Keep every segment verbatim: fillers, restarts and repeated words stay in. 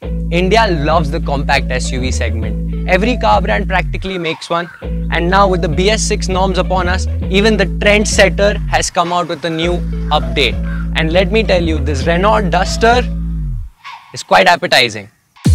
India loves the compact S U V segment. Every car brand practically makes one, and now with the B S six norms upon us, even the trendsetter has come out with a new update. And let me tell you, this Renault Duster is quite appetizing.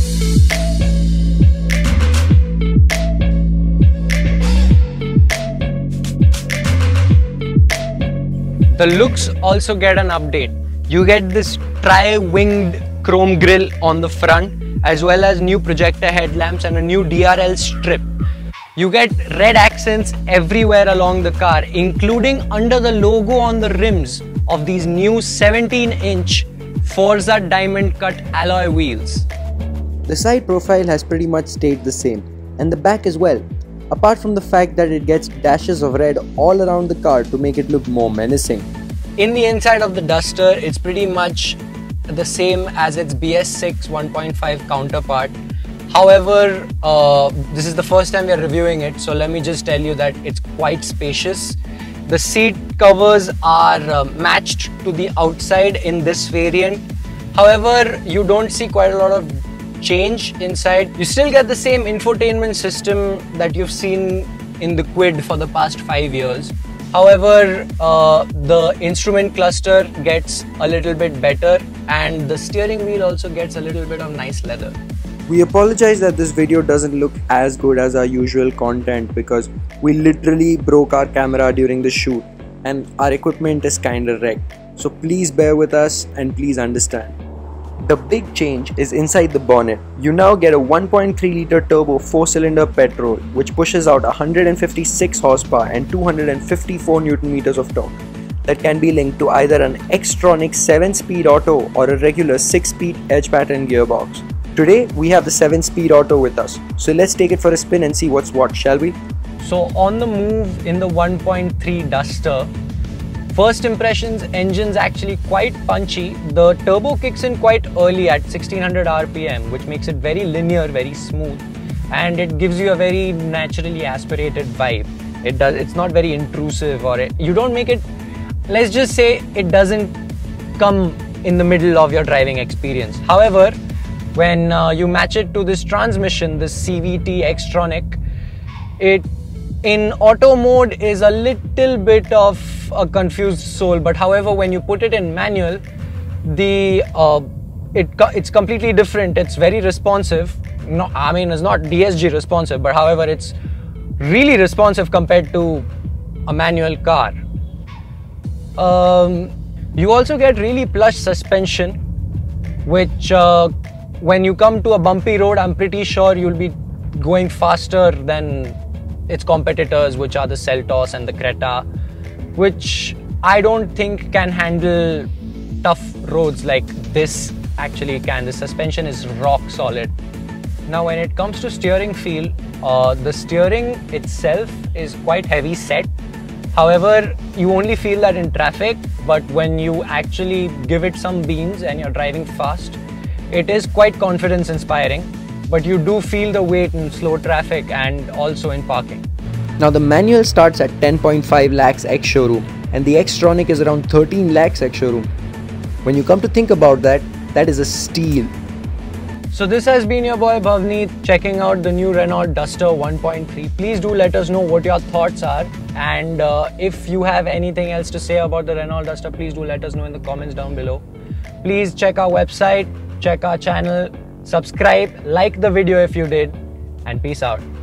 The looks also get an update. You get this tri-winged chrome grille on the front, as well as new projector headlamps and a new D R L strip. You get red accents everywhere along the car, including under the logo on the rims of these new seventeen inch Forza diamond cut alloy wheels. The side profile has pretty much stayed the same, and the back as well, apart from the fact that it gets dashes of red all around the car to make it look more menacing. In the inside of the Duster, it's pretty much the same as its B S six one point five counterpart. However, uh, this is the first time we are reviewing it, so let me just tell you that it's quite spacious. The seat covers are uh, matched to the outside in this variant. However, you don't see quite a lot of change inside. You still get the same infotainment system that you've seen in the Kwid for the past five years. However, uh, the instrument cluster gets a little bit better, and the steering wheel also gets a little bit of nice leather. We apologize that this video doesn't look as good as our usual content because we literally broke our camera during the shoot and our equipment is kinda wrecked. So please bear with us and please understand. The big change is inside the bonnet. You now get a one point three litre turbo four cylinder petrol which pushes out one hundred fifty-six horsepower and two hundred fifty-four newton meters of torque that can be linked to either an Xtronic seven speed auto or a regular six speed edge pattern gearbox. Today we have the seven speed auto with us, so let's take it for a spin and see what's what, shall we? So on the move in the one point three Duster, first impressions, engine's actually quite punchy. The turbo kicks in quite early at sixteen hundred R P M, which makes it very linear, very smooth, and it gives you a very naturally aspirated vibe. It does. It's not very intrusive, or it, you don't make it. Let's just say it doesn't come in the middle of your driving experience. However, when uh, you match it to this transmission, this C V T Xtronic, it in auto mode is a little bit of a confused soul, but however when you put it in manual, the uh, it it's completely different. It's very responsive. No, I mean it's not D S G responsive, but however it's really responsive compared to a manual car. Um, you also get really plush suspension, which uh, when you come to a bumpy road, I'm pretty sure you'll be going faster than its competitors, which are the Seltos and the Creta, which I don't think can handle tough roads like this actually can. The suspension is rock solid. Now when it comes to steering feel, uh, the steering itself is quite heavy set. However, you only feel that in traffic, but when you actually give it some beans and you're driving fast, it is quite confidence inspiring, but you do feel the weight in slow traffic and also in parking. Now the manual starts at ten point five lakhs ex-showroom and the Xtronic is around thirteen lakhs ex-showroom. When you come to think about that, that is a steal. So this has been your boy Bhavneet checking out the new Renault Duster one point three. Please do let us know what your thoughts are, and uh, if you have anything else to say about the Renault Duster, please do let us know in the comments down below. Please check our website, check our channel, subscribe, like the video if you did, and peace out.